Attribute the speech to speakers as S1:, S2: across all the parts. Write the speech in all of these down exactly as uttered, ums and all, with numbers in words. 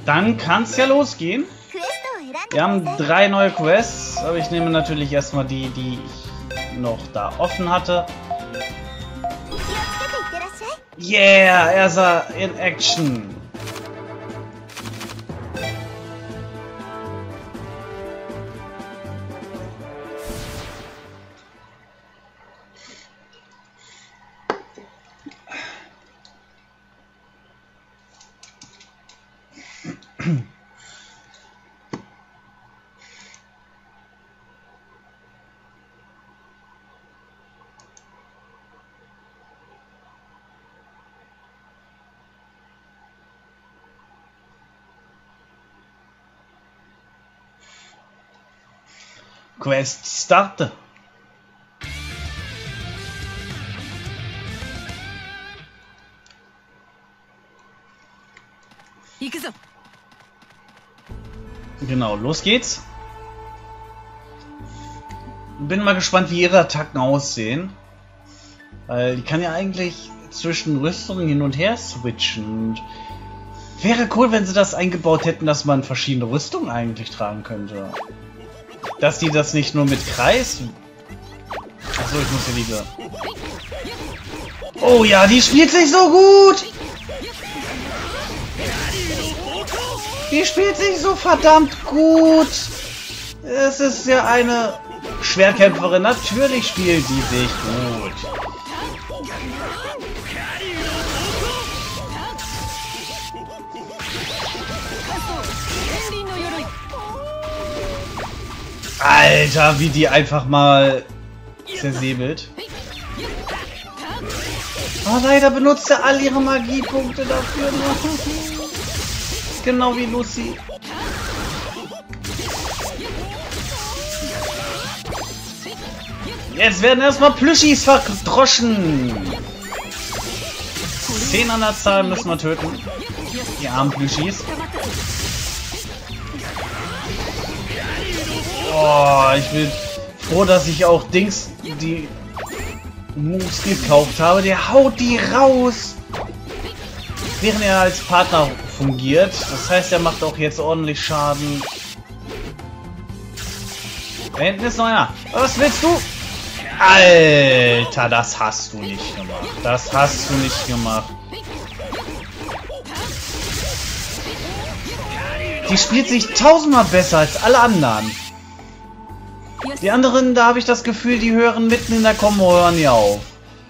S1: Dann kann es ja losgehen. Wir haben drei neue Quests, aber ich nehme natürlich erstmal die, die ich noch da offen hatte. Yeah, Ersa in Action. Quest starte. Genau, los geht's. Bin mal gespannt, wie ihre Attacken aussehen. Weil die kann ja eigentlich zwischen Rüstungen hin und her switchen. Und wäre cool, wenn sie das eingebaut hätten, dass man verschiedene Rüstungen eigentlich tragen könnte. Dass die das nicht nur mit Kreis... Achso, ich muss hier wieder... Oh ja, die spielt sich so gut! Die spielt sich so verdammt gut! Es ist ja eine Schwertkämpferin. Natürlich spielt die sich gut. Alter, wie die einfach mal zersäbelt. Oh, leider benutzt er all ihre Magiepunkte dafür. Genau wie Lucy. Jetzt werden erstmal Plüschis verdroschen. Zehn an der Zahl müssen wir töten. Die armen Plüschis. Oh, ich bin froh, dass ich auch Dings, die Moves gekauft habe. Der haut die raus, während er als Partner fungiert. Das heißt, er macht auch jetzt ordentlich Schaden. Da hinten ist noch einer. Was willst du? Alter, das hast du nicht gemacht. Das hast du nicht gemacht. Die spielt sich tausendmal besser als alle anderen. Die anderen, da habe ich das Gefühl, die hören mitten in der Kombo hören die auf.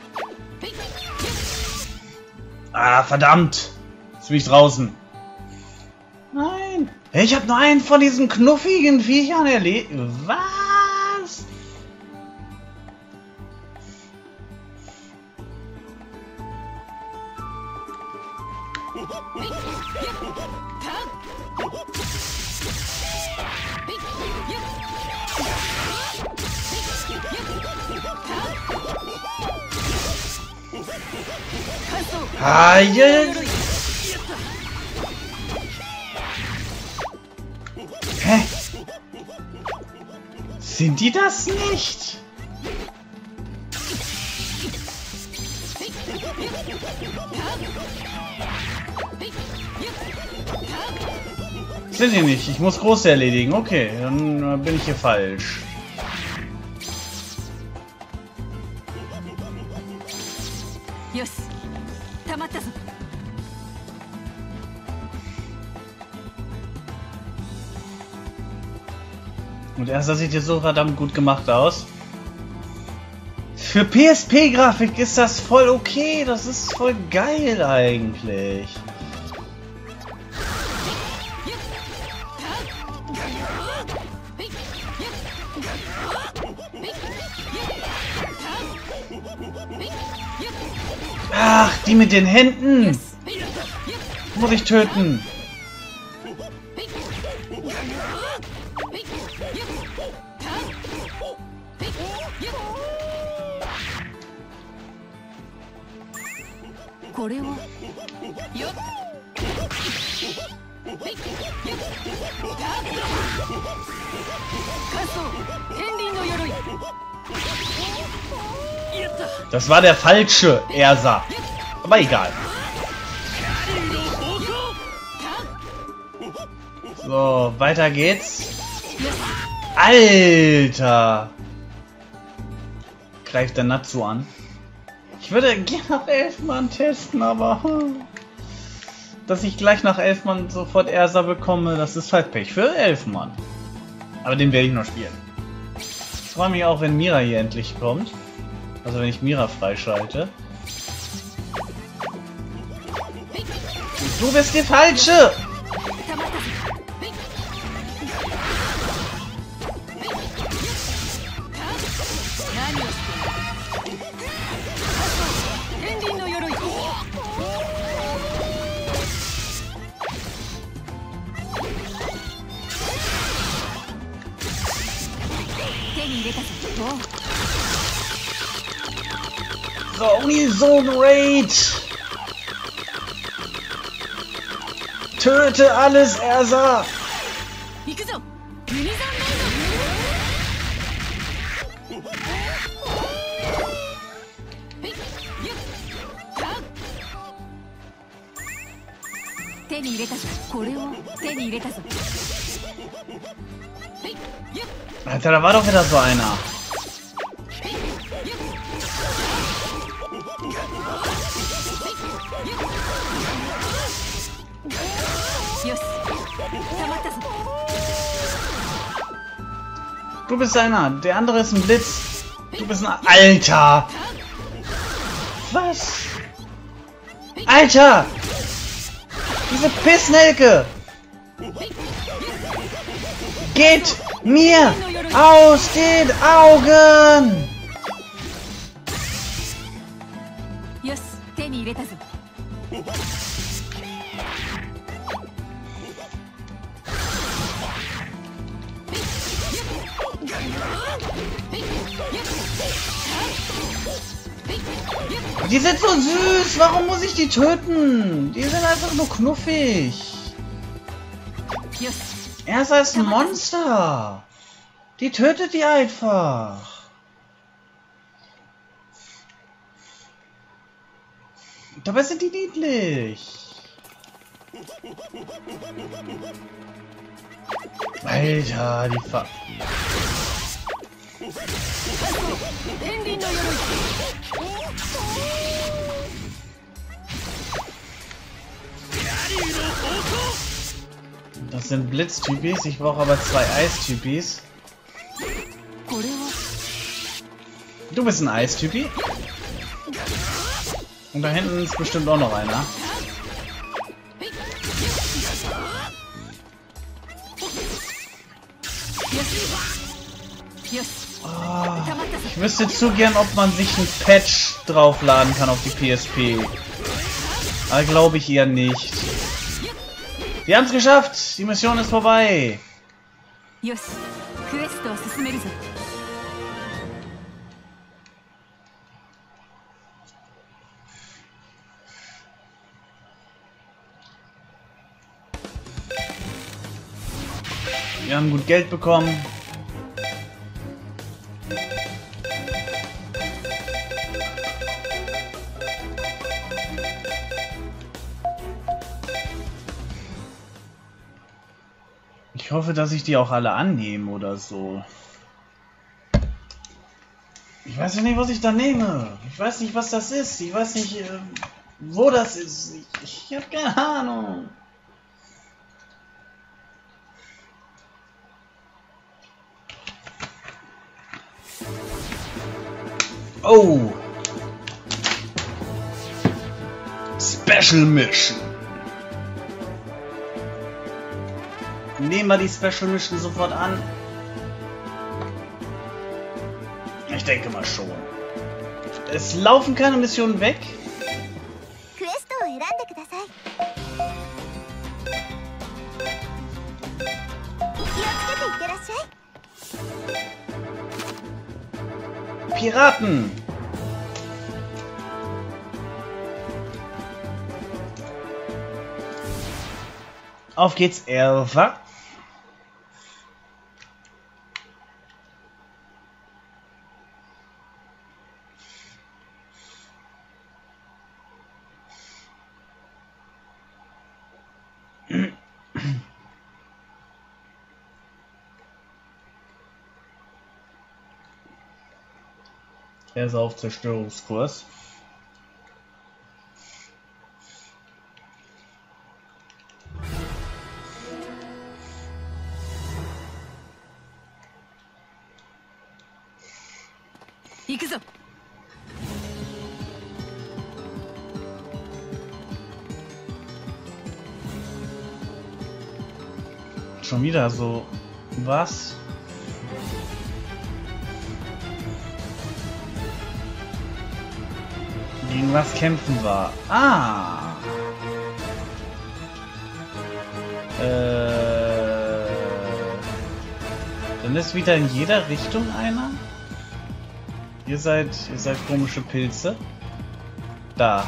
S1: Ah, verdammt. Jetzt bin ich draußen. Nein. Ich habe nur einen von diesen knuffigen Viechern erledigt. Was? Ah, yeah. Hä? Sind die das nicht? Sind die nicht? Ich muss große erledigen. Okay, dann bin ich hier falsch. Und erst das sieht hier so verdammt gut gemacht aus. Für P S P-Grafik ist das voll okay. Das ist voll geil eigentlich. Ach, die mit den Händen. Muss ich töten. Das war der falsche Ersa. Aber egal. So, weiter geht's. Alter! Greift der Natsu an. Ich würde gerne nach elf Mann testen, aber... Dass ich gleich nach elf Mann sofort Ersa bekomme, das ist halt Pech für elf Mann. Aber den werde ich noch spielen. Ich freue mich auch, wenn Mira hier endlich kommt. Also wenn ich Mira freischalte. Du bist die Falsche! Zone Raid! Töte alles, Ersa! Alter, da war doch wieder so einer. Du bist einer, der andere ist ein Blitz. Du bist ein Alter. Was? Alter! Diese Pissnelke! Geht mir aus den Augen! Die sind so süß! Warum muss ich die töten? Die sind einfach nur knuffig. Ersa ist ein Monster. Die tötet die einfach. Dabei sind die niedlich. Alter, die Fa... Das sind Blitztypis, ich brauche aber zwei Eistypis. Du bist ein Eistypi. Und da hinten ist bestimmt auch noch einer. Oh, ich wüsste zu gern, ob man sich ein Patch draufladen kann auf die P S P. Aber glaube ich eher nicht. Wir haben es geschafft! Die Mission ist vorbei! Wir haben gut Geld bekommen. Ich hoffe, dass ich die auch alle annehme oder so. Ich weiß ja nicht, was ich da nehme. Ich weiß nicht, was das ist. Ich weiß nicht, äh, wo das ist. Ich, ich habe keine Ahnung. Oh! Special Mission! Nehmen wir die Special Mission sofort an. Ich denke mal schon. Es laufen keine Missionen weg. Piraten! Auf geht's, Elfa. Er ist auf Zerstörungskurs. Schon wieder so. Was? Gegen was kämpfen wir? Ah! Äh. Dann ist wieder in jeder Richtung einer? Ihr seid. Ihr seid komische Pilze. Da.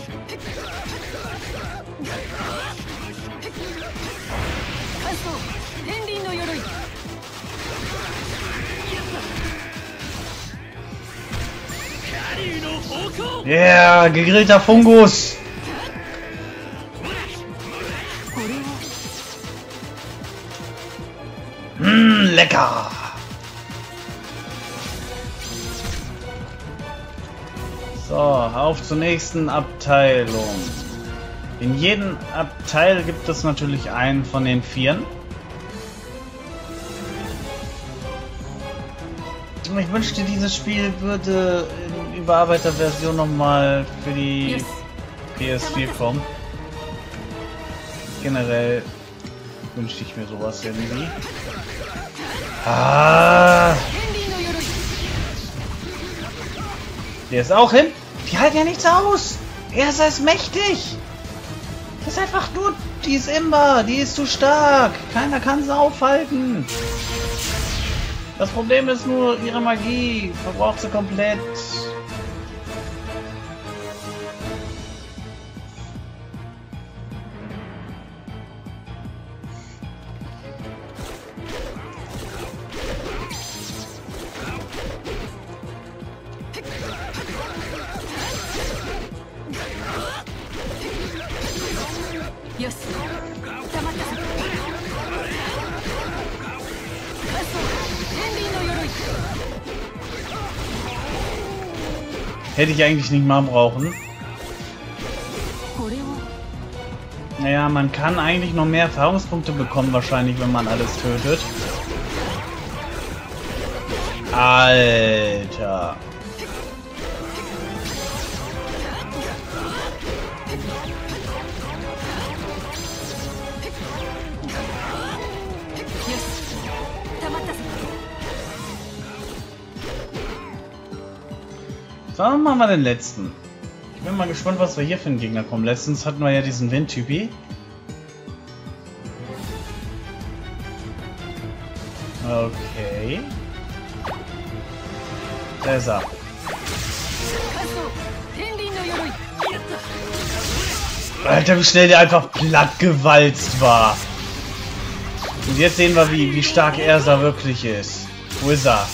S1: Ja, yeah, gegrillter Fungus. Mmh, lecker. So, auf zur nächsten Abteilung. In jedem Abteil gibt es natürlich einen von den Vieren. Ich wünschte, dieses Spiel würde in überarbeiteter Version nochmal für die yes. P S vier kommen. Generell wünschte ich mir sowas irgendwie. Ah! Der ist auch hin. Die halten ja nichts aus. Er sei mächtig. Das ist einfach nur, die ist Imba, die ist zu stark. Keiner kann sie aufhalten. Das Problem ist nur, ihre Magie verbraucht sie komplett. Hätte ich eigentlich nicht mal brauchen. Naja, man kann eigentlich noch mehr Erfahrungspunkte bekommen, wahrscheinlich, wenn man alles tötet. Alter. Dann machen wir den letzten. Ich bin mal gespannt, was wir hier für einen Gegner kommen. Letztens hatten wir ja diesen Windtypi. Okay. Da ist er. Alter, wie schnell der einfach platt gewalzt war. Und jetzt sehen wir, wie, wie stark er da wirklich ist. Wo ist er?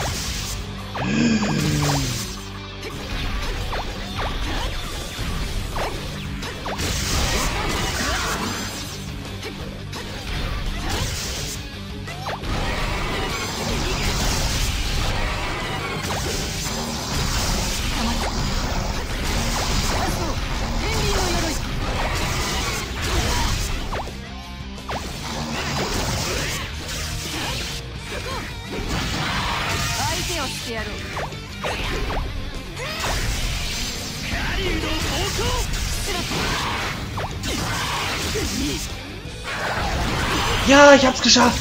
S1: Ja, ich hab's geschafft.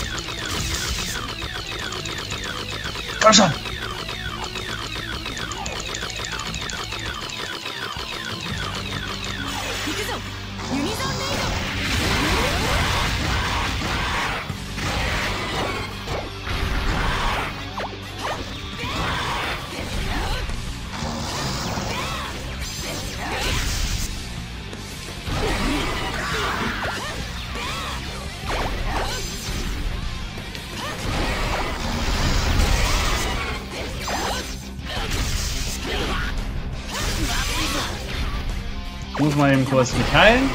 S1: Komm schon. Ich muss mal eben kurz mich heilen.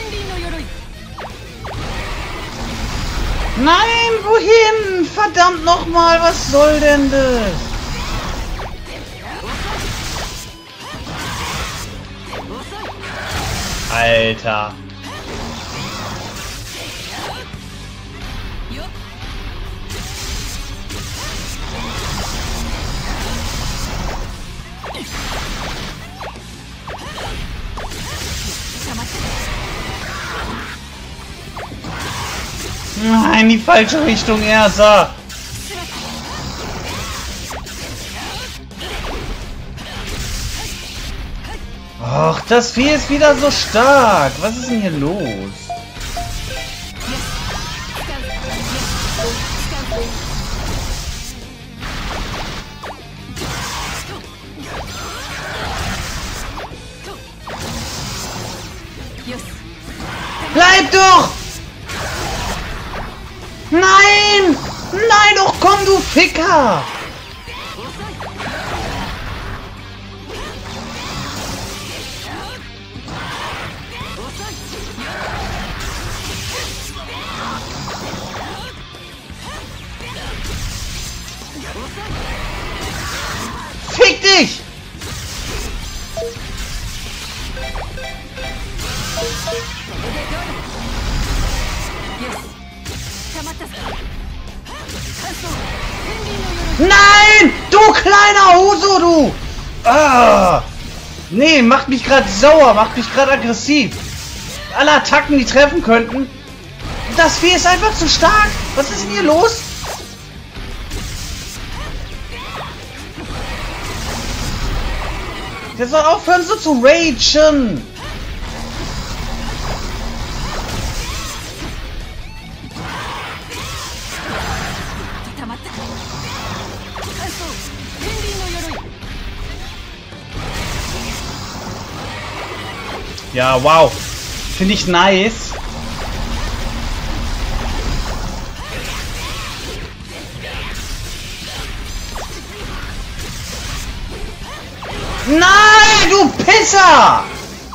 S1: Nein, wohin? Verdammt nochmal, was soll denn das? Alter. Nein, die falsche Richtung, Ersa. Ach, das Vieh ist wieder so stark. Was ist denn hier los? Bleib doch! Nein! Nein, doch komm, du Ficker! Fick dich! Nein! Du kleiner Huso, du! Ah! Nee, macht mich gerade sauer, macht mich gerade aggressiv. Alle Attacken, die treffen könnten. Das Vieh ist einfach zu stark. Was ist denn hier los? Der soll aufhören, so zu ragen. Ja, wow. Finde ich nice. Nein, du Pisser!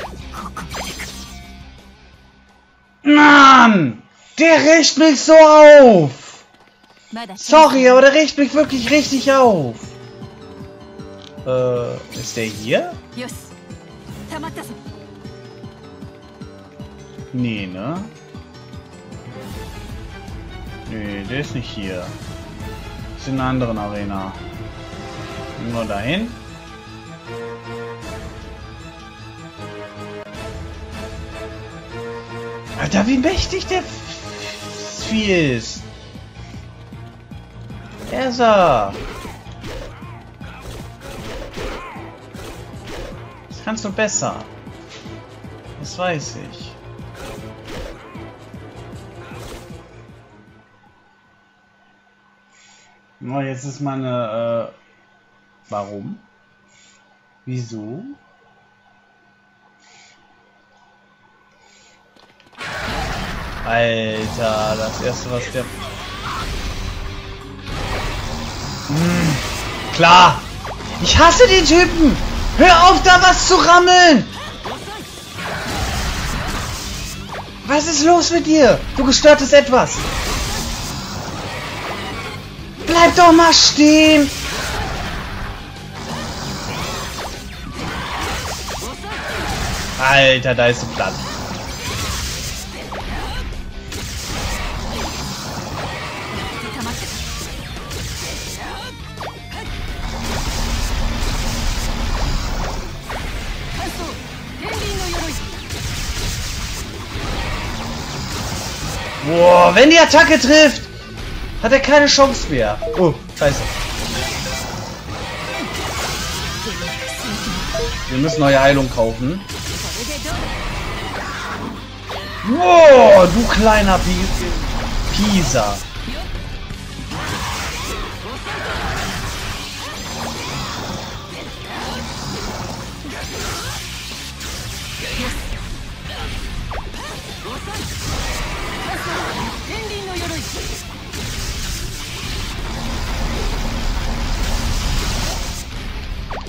S1: Mann! Der riecht mich so auf! Sorry, aber der riecht mich wirklich richtig auf. Äh, ist der hier? Nee, ne? Nee, der ist nicht hier. Ist in einer anderen Arena. Nur dahin. Alter, wie mächtig der Vieh ist. Ersa. Das kannst du besser. Das weiß ich. Oh, jetzt ist meine... Äh, warum? Wieso? Alter, das erste, was der... Hm, klar! Ich hasse den Typen! Hör auf, da was zu rammeln! Was ist los mit dir? Du gestörtes Etwas! Bleib doch mal stehen! Alter, da ist du platt. Boah, wenn die Attacke trifft, hat er keine Chance mehr. Oh, scheiße. Wir müssen neue Heilung kaufen. Wow, du kleiner Pisa.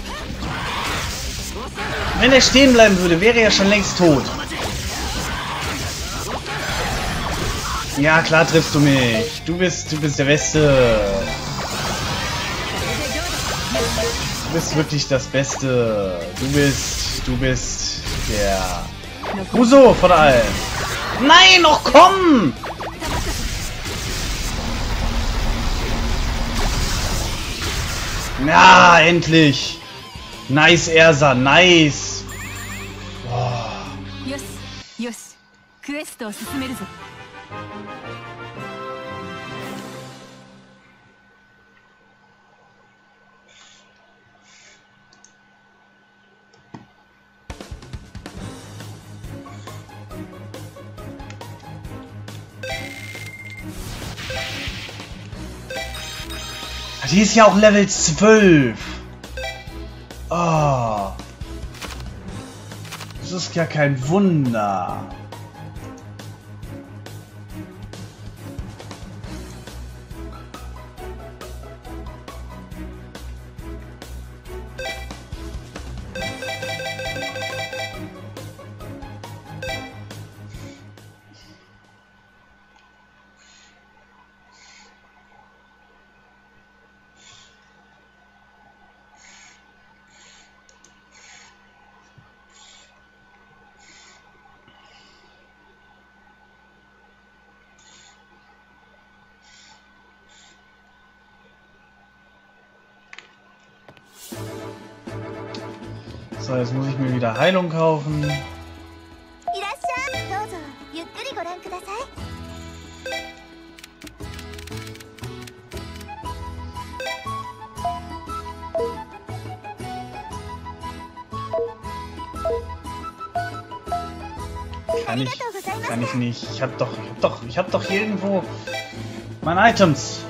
S1: Wenn er stehen bleiben würde, wäre er schon längst tot. Ja, klar triffst du mich. Du bist, du bist der Beste. Du bist wirklich das Beste. Du bist, du bist der Uso von allen. Nein, noch komm! Ja, endlich. Nice, Ersa, nice. Boah. Die ist ja auch Level zwölf. Oh. Das ist ja kein Wunder. So, jetzt muss ich mir wieder Heilung kaufen. Kann ich, kann ich nicht. Ich hab doch, ich hab doch, ich hab doch hier irgendwo meine Items.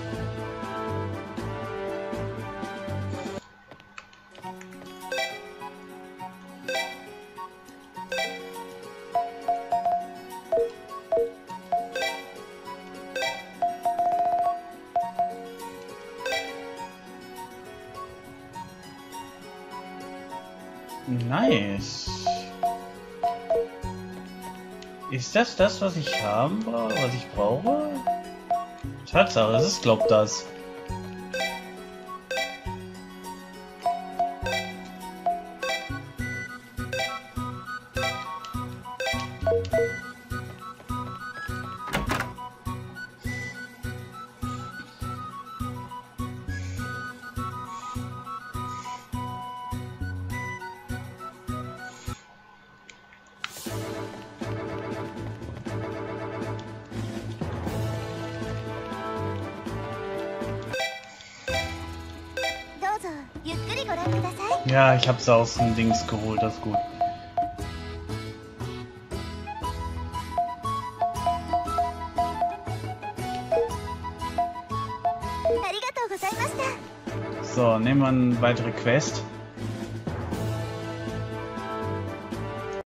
S1: Nice. Ist das das, was ich haben brauche, was ich brauche? Tatsache, es ist, glaub das. Ja, ich hab's aus dem Dings geholt, das ist gut. So, nehmen wir eine weitere Quest.